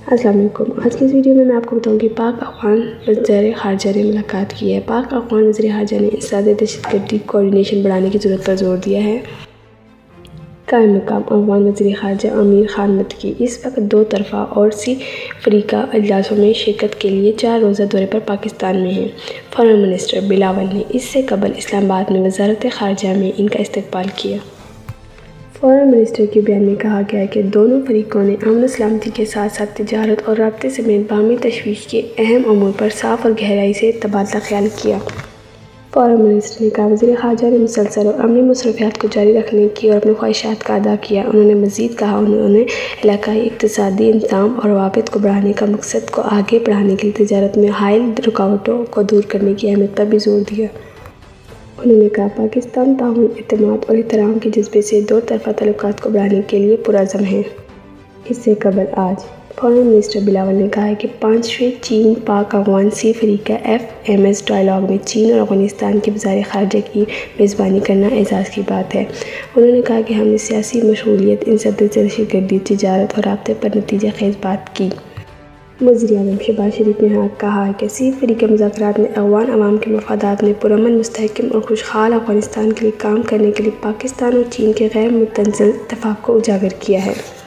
السلام علیکم۔ آج کی اس ویڈیو میں آپ کو بتاؤں گی پاک افغان وزیر خارجہ نے ملاقات کی ہے۔ پاک افغان وزیر خارجہ نے انسداد دہشت گردی کوارڈینیشن بڑھانے کی ضرورت پر زور دیا ہے۔ قائم مقام افغان وزیر خارجہ امیر خان متقی اس وقت دو طرفہ اور سی فریقہ اجلاسوں میں شرکت کے لیے 4 روزہ دورے پر پاکستان میں ہیں۔ فارن منسٹر بلاول نے اس سے قبل اسلام آباد میں وزارت خارجہ میں ان کا استقبال کیا۔ فارن منسٹر کے بیان میں کہا گیا ہے کہ دونوں فریقوں نے امن و سلامتی کے ساتھ ساتھ تجارت اور رابطے سمیت باہمی تشویش کے اہم امور پر صاف اور گہرائی سے تبادلہ خیال کیا۔ فارن منسٹر نے کہا وزیر خارجہ نے مسلسل اور عملی مصروفیات کو جاری رکھنے کی اور اپنی خواہشات کا ادا کیا۔ انہوں نے مزید کہا انہوں نے علاقائی اقتصادی انضمام اور روابط کو بڑھانے کا مقصد کو آگے بڑھانے کے لیے تجارت میں حائل رکاوٹوں کو دور کرنے کی اہمیت پر بھی زور دیا۔ انہوں نے کہا پاکستان تعاون، اعتماد اور احترام کے جذبے سے دو طرفہ تعلقات کو بڑھانے کے لیے پرعزم ہے۔ اس سے قبل آج فارن منسٹر بلاول نے کہا کہ 5ویں چین پاک افغان سی فریقہ FMS ڈائیلاگ میں چین اور افغانستان کے وزرائے خارجہ کی میزبانی کرنا اعزاز کی بات ہے۔ انہوں نے کہا کہ ہم نے سیاسی مشغولیت، انسداد دہشت گردی، تجارت اور رابطے پر نتیجہ خیز بات کی۔ وزیر اعظم شہباز شریف نے کہا کہ سی فریقہ مذاکرات میں افغان عوام کے مفادات میں پرامن، مستحکم اور خوشحال افغانستان کے لیے کام کرنے کے لیے پاکستان اور چین کے غیر متنازع اتفاق کو اجاگر کیا ہے۔